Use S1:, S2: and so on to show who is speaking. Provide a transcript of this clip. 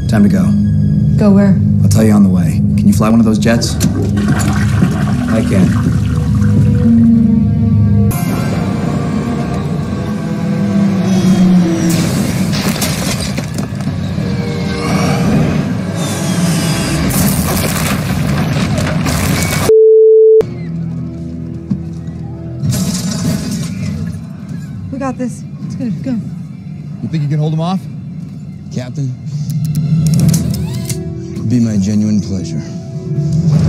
S1: Time to go.
S2: Go where?
S1: I'll tell you on the way. Can you fly one of those jets? I can.
S2: We got this. It's good. Go.
S3: You think you can hold him off?
S4: Captain, it'd be my genuine pleasure.